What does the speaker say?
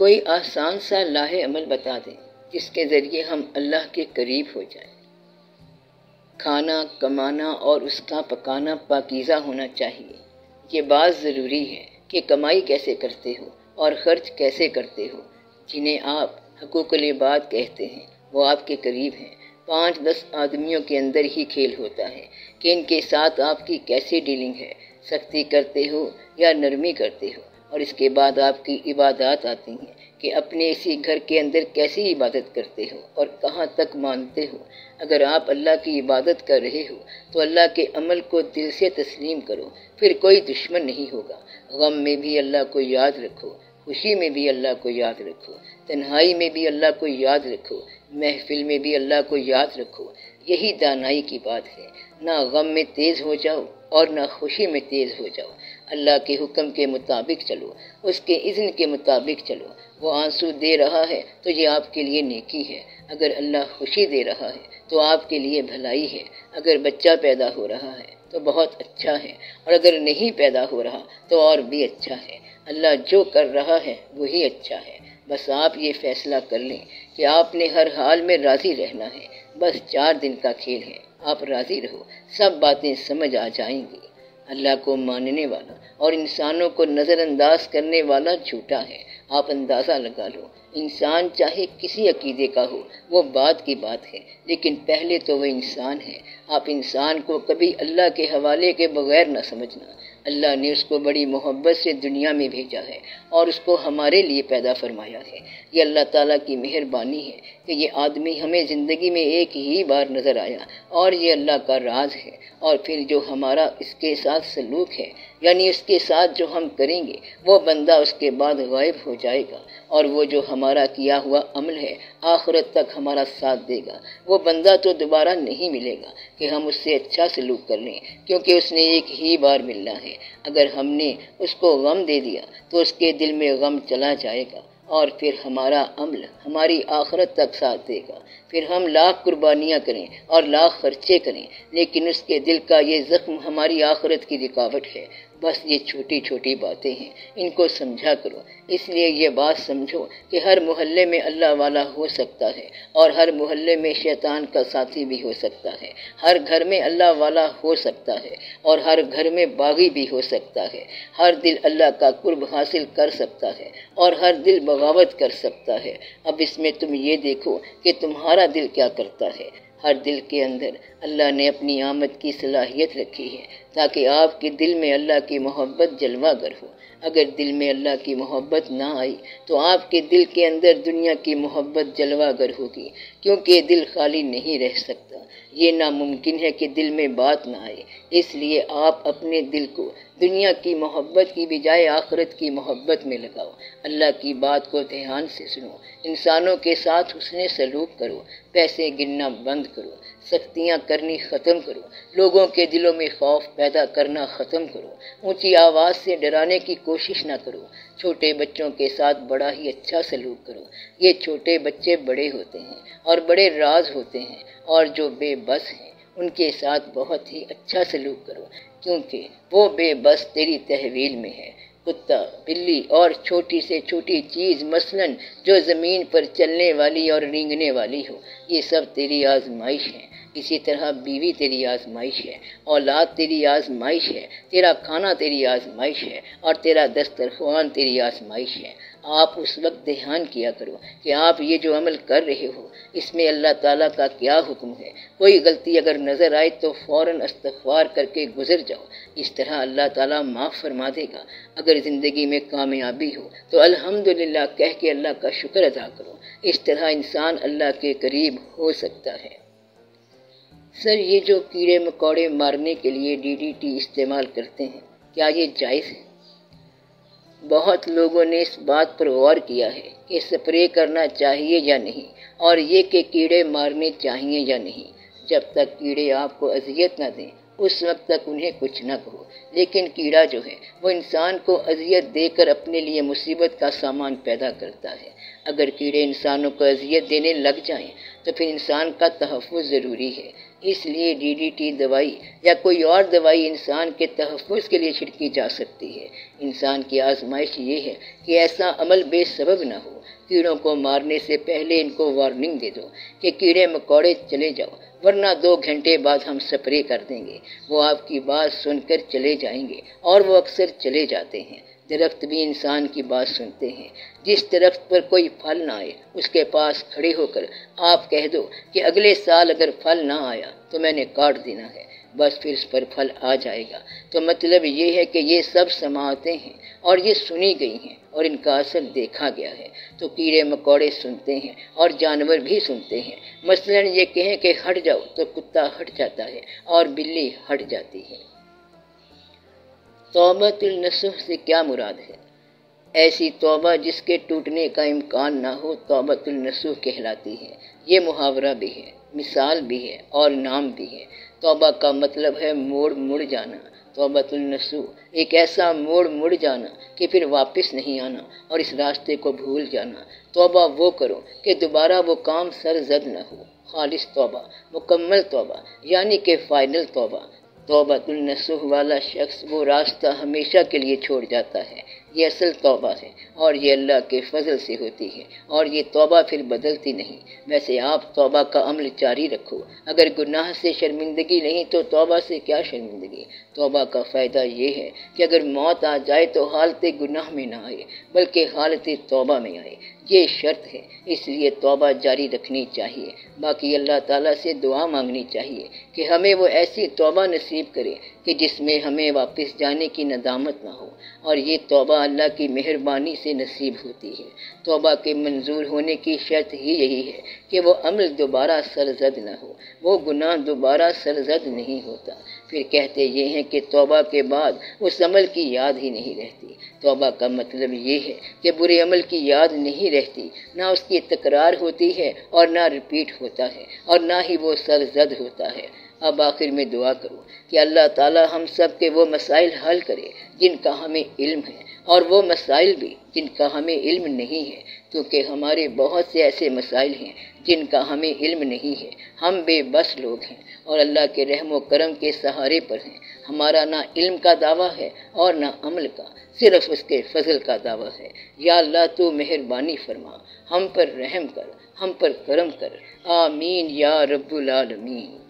کوئی آسان سا لاہ عمل بتا دیں جس کے ذریعے ہم اللہ کے قریب ہو جائیں۔ کھانا کمانا اور اس کا پکانا پاکیزہ ہونا چاہیے۔ یہ بات ضروری ہے کہ کمائی کیسے کرتے ہو اور خرچ کیسے کرتے ہو۔ جنہیں آپ حقوق العباد کہتے ہیں وہ آپ کے قریب ہیں۔ 5-10 آدمیوں کے اندر ہی کھیل ہوتا ہے کہ ان کے ساتھ آپ کی کیسی ڈیلنگ ہے، سختی کرتے ہو یا نرمی کرتے ہو۔ اور اس کے بعد آپ کی عبادات آتی ہیں کہ اپنے اسی گھر کے اندر کیسی عبادت کرتے ہو اور کہاں تک مانتے ہو۔ اگر آپ اللہ کی عبادت کر رہے ہو تو اللہ کے عمل کو دل سے تسلیم کرو، پھر کوئی دشمن نہیں ہوگا۔ غم میں بھی اللہ کو یاد رکھو، خوشی میں بھی اللہ کو یاد رکھو، تنہائی میں بھی اللہ کو یاد رکھو، محفل میں بھی اللہ کو یاد رکھو۔ یہی دانائی کی بات ہے۔ نہ غم میں تیز ہو جاؤ اور نہ خوشی میں تیز ہو جاؤ۔ اللہ کے حکم کے مطابق چلو، اس کے اذن کے مطابق چلو۔ وہ آنسو دے رہا ہے تو یہ آپ کے لیے نیکی ہے۔ اگر اللہ خوشی دے رہا ہے تو آپ کے لیے بھلائی ہے۔ اگر بچہ پیدا ہو رہا ہے تو بہت اچھا ہے، اور اگر نہیں پیدا ہو رہا تو اور بھی اچھا ہے۔ اللہ جو کر رہا ہے وہی اچھا ہے۔ بس آپ یہ فیصلہ کر لیں کہ آپ نے ہر حال میں راضی رہنا ہے۔ بس 4 دن کا کھیل ہے، آپ راضی رہو، سب باتیں سمجھ آ جائیں گی۔ اللہ کو ماننے والا اور انسانوں کو نظر انداز کرنے والا جھوٹا ہے۔ آپ اندازہ لگا لو، انسان چاہے کسی عقیدے کا ہو وہ بات کی بات ہے، لیکن پہلے تو وہ انسان ہے۔ آپ انسان کو کبھی اللہ کے حوالے کے بغیر نہ سمجھنا۔ اللہ نے اس کو بڑی محبت سے دنیا میں بھیجا ہے اور اس کو ہمارے لیے پیدا فرمایا ہے۔ یہ اللہ تعالیٰ کی مہربانی ہے کہ یہ آدمی ہمیں زندگی میں ایک ہی بار نظر آیا، اور یہ اللہ کا راز ہے۔ اور پھر جو ہمارا اس کے ساتھ سلوک ہے، یعنی اس کے ساتھ جو ہم کریں گے، وہ بندہ اس کے بعد غائب ہو جائے گا، اور وہ جو ہمارا کیا ہوا عمل ہے آخرت تک ہمارا ساتھ دے گا۔ وہ بندہ تو دوبارہ نہیں ملے گا کہ ہم اس سے اچھا سلوک کر لیں، کیونکہ اس نے ایک ہی بار ملنا ہے۔ اگر ہم نے اس کو غم دے دیا تو اس کے دل میں غم چلا جائے گا، اور پھر ہمارا عمل ہماری آخرت تک ساتھ دے گا۔ پھر ہم لاکھ قربانیاں کریں اور لاکھ خرچے کریں، لیکن اس کے دل کا یہ زخم ہماری آخرت کی رکاوٹ ہے۔ بس یہ چھوٹی چھوٹی باتیں ہیں، ان کو سمجھا کرو۔ اس لیے یہ بات سمجھو کہ ہر محلے میں اللہ والا ہو سکتا ہے، اور ہر محلے میں شیطان کا ساتھی بھی ہو سکتا ہے۔ ہر گھر میں اللہ والا ہو سکتا ہے، اور ہر گھر میں باغی بھی ہو سکتا ہے۔ ہر دل اللہ کا قرب حاصل کر سکتا ہے، اور ہر دل بغاوت کر سکتا ہے۔ اب اس میں تم یہ دیکھو کہ تمہارا دل کیا کرتا ہے۔ ہر دل کے اندر اللہ نے اپنی آمد کی صلاحیت رکھی ہے تاکہ آپ کے دل میں اللہ کی محبت جلوہ گر ہو۔ اگر دل میں اللہ کی محبت نہ آئی تو آپ کے دل کے اندر دنیا کی محبت جلوہ گر ہوگی، کیونکہ دل خالی نہیں رہ سکتا۔ یہ ناممکن ہے کہ دل میں بات نہ آئے۔ اس لیے آپ اپنے دل کو دنیا کی محبت کی بجائے آخرت کی محبت میں لگاؤ۔ اللہ کی بات کو دھیان سے سنو، انسانوں کے ساتھ حسن سلوک کرو، پیسے گننا بند کرو، سختیاں کرنی ختم کرو، لوگوں کے دلوں میں خوف پیدا کرنا ختم کرو، اونچی آواز سے ڈرانے کی کوشش نہ کرو، چھوٹے بچوں کے ساتھ بڑا ہی اچھا سلوک کرو۔ یہ چھوٹے بچے بڑے ہوتے ہیں اور بڑے راز ہوتے ہیں، اور جو بے بس ہیں ان کے ساتھ بہت ہی اچھا سلوک کرو، کیونکہ وہ بے بس تیری تحویل میں ہے۔ کتا، بلی اور چھوٹی سے چھوٹی چیز مثلاً جو زمین پر چلنے والی اور رینگنے والی ہو، یہ سب تیری آزمائش ہے۔ اسی طرح بیوی تیری آزمائش ہے، اولاد تیری آزمائش ہے، تیرا کھانا تیری آزمائش ہے، اور تیرا دسترخوان تیری آزمائش ہے۔ آپ اس وقت دھیان کیا کرو کہ آپ یہ جو عمل کر رہے ہو اس میں اللہ تعالیٰ کا کیا حکم ہے۔ کوئی غلطی اگر نظر آئے تو فوراً استغفار کر کے گزر جاؤ، اس طرح اللہ تعالیٰ معاف فرما دے گا۔ اگر زندگی میں کامیابی ہو تو الحمدللہ کہہ کے اللہ کا شکر ادا کرو۔ اس طرح انسان اللہ کے قریب ہو سکتا ہے۔ سر، یہ جو کیڑے مکوڑے مارنے کے لیے DDT استعمال کرتے ہیں، کیا یہ جائز ہے؟ بہت لوگوں نے اس بات پر غور کیا ہے کہ سپرے کرنا چاہیے یا نہیں، اور یہ کہ کیڑے مارنے چاہیے یا نہیں۔ جب تک کیڑے آپ کو اذیت نہ دیں اس وقت تک انہیں کچھ نہ کہو، لیکن کیڑا جو ہے وہ انسان کو اذیت دے کر اپنے لیے مصیبت کا سامان پیدا کرتا ہے۔ اگر کیڑے انسانوں کو اذیت دینے لگ جائیں تو پھر انسان کا تحفظ ضروری ہے۔ اس لیے DDT دوائی یا کوئی اور دوائی انسان کے تحفظ کے لیے چھڑکی جا سکتی ہے۔ انسان کی آزمائش یہ ہے کہ ایسا عمل بے سبب نہ ہو۔ کیڑوں کو مارنے سے پہلے ان کو وارننگ دے دو کہ کیڑے مکوڑے چلے جاؤ، ورنہ 2 گھنٹے بعد ہم سپرے کر دیں گے۔ وہ آپ کی بات سن کر چلے جائیں گے، اور وہ اکثر چلے جاتے ہیں۔ درخت بھی انسان کی بات سنتے ہیں۔ جس درخت پر کوئی پھل نہ آئے، اس کے پاس کھڑے ہو کر آپ کہہ دو کہ اگلے سال اگر پھل نہ آیا تو میں نے کاٹ دینا ہے، بس پھر اس پر پھل آ جائے گا۔ تو مطلب یہ ہے کہ یہ سب سماعتیں ہیں اور یہ سنی گئی ہیں اور ان کا اثر دیکھا گیا ہے۔ تو کیڑے مکوڑے سنتے ہیں اور جانور بھی سنتے ہیں۔ مثلا یہ کہیں کہ ہٹ جاؤ تو کتا ہٹ جاتا ہے اور بلی ہٹ جاتی ہے۔ توبۃ النصوح سے کیا مراد ہے؟ ایسی توبہ جس کے ٹوٹنے کا امکان نہ ہو توبۃ النصوح کہلاتی ہے۔ یہ محاورہ بھی ہے، مثال بھی ہے اور نام بھی ہے۔ توبہ کا مطلب ہے مڑ جانا۔ توبۃ النصوح ایک ایسا مڑ جانا کہ پھر واپس نہیں آنا اور اس راستے کو بھول جانا۔ توبہ وہ کرو کہ دوبارہ وہ کام سرزد نہ ہو۔ خالص توبہ، مکمل توبہ، یعنی کہ فائنل توبہ۔ توبۃ النصوح والا شخص وہ راستہ ہمیشہ کے لیے چھوڑ جاتا ہے۔ یہ اصل توبہ ہے اور یہ اللہ کے فضل سے ہوتی ہے، اور یہ توبہ پھر بدلتی نہیں۔ ویسے آپ توبہ کا عمل جاری رکھو۔ اگر گناہ سے شرمندگی نہیں تو توبہ سے کیا شرمندگی؟ توبہ کا فائدہ یہ ہے کہ اگر موت آ جائے تو حالت گناہ میں نہ آئے بلکہ حالت توبہ میں آئے۔ یہ شرط ہے، اس لیے توبہ جاری رکھنی چاہیے۔ باقی اللہ تعالیٰ سے دعا مانگنی چاہیے کہ ہمیں وہ ایسی توبہ نصیب کرے کہ جس میں ہمیں واپس جانے کی ندامت نہ ہو، اور یہ توبہ اللہ کی مہربانی سے نصیب ہوتی ہے۔ توبہ کے منظور ہونے کی شرط ہی یہی ہے کہ وہ عمل دوبارہ سرزد نہ ہو، وہ گناہ دوبارہ سرزد نہیں ہوتا۔ پھر کہتے یہ ہیں کہ توبہ کے بعد اس عمل کی یاد ہی نہیں رہتی۔ توبہ کا مطلب یہ ہے کہ برے عمل کی یاد نہیں رہتی، نہ اس کی تکرار ہوتی ہے اور نہ ریپیٹ ہوتا ہے، اور نہ ہی وہ سرزد ہوتا ہے۔ اب آخر میں دعا کرو کہ اللہ تعالی ہم سب کے وہ مسائل حل کرے جن کا ہمیں علم ہے، اور وہ مسائل بھی جن کا ہمیں علم نہیں ہے، کیونکہ ہمارے بہت سے ایسے مسائل ہیں جن کا ہمیں علم نہیں ہے۔ ہم بے بس لوگ ہیں اور اللہ کے رحم و کرم کے سہارے پر ہیں۔ ہمارا نہ علم کا دعویٰ ہے اور نہ عمل کا، صرف اس کے فضل کا دعویٰ ہے۔ یا اللہ تو مہربانی فرما، ہم پر رحم کر، ہم پر کرم کر، آمین یا رب العالمین۔